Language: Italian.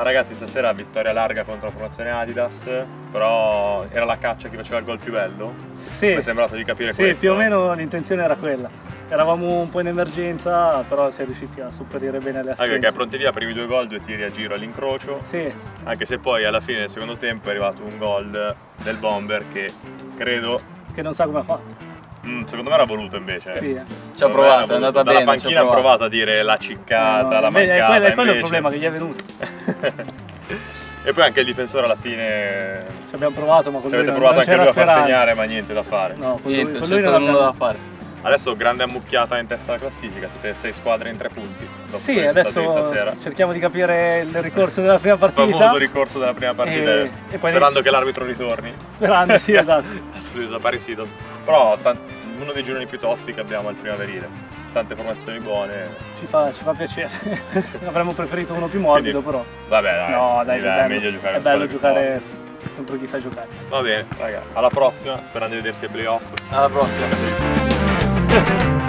ragazzi, stasera vittoria larga contro la formazione Adidas, però era la caccia chi faceva il gol più bello? Sì, Mi è sembrato di capire sì, questo. più o meno l'intenzione era quella. Eravamo un po' in emergenza, però si è riusciti a superare bene le assenze. Anche perché pronti via, primi 2 gol, 2 tiri a giro all'incrocio. Sì. Anche se poi alla fine del secondo tempo è arrivato un gol del Bomber che credo... Che non sa come ha fatto. Secondo me era voluto invece. Sì. Ci ha provato, è andata bene. Dalla panchina ha provato a dire la ciccata, la mancata. Quello è il invece. problema che gli è venuto. E poi anche il difensore alla fine... Ci abbiamo provato, ma con Ci lui avete non provato anche c'era lui a far speranza. segnare, ma niente da fare. No, con Niente, lui, c'è con lui stato non nulla da abbiamo... fare. Adesso grande ammucchiata in testa alla classifica, siete 6 squadre in 3 punti. Dopo Sì, il risultato di adesso stasera. cerchiamo di capire il ricorso della prima Il partita. famoso ricorso della prima partita, E poi sperando che l'arbitro ritorni. Sperando, sì, esatto. Desaparecido. Però uno dei gironi più tosti che abbiamo al primaverile. Tante formazioni buone. Ci fa piacere. Avremmo preferito uno più morbido, però. Vabbè, dai, No, dai, è meglio giocare è bello giocare contro chi sa giocare. Va bene, raga, alla prossima, sperando di vedersi ai playoff. Alla prossima.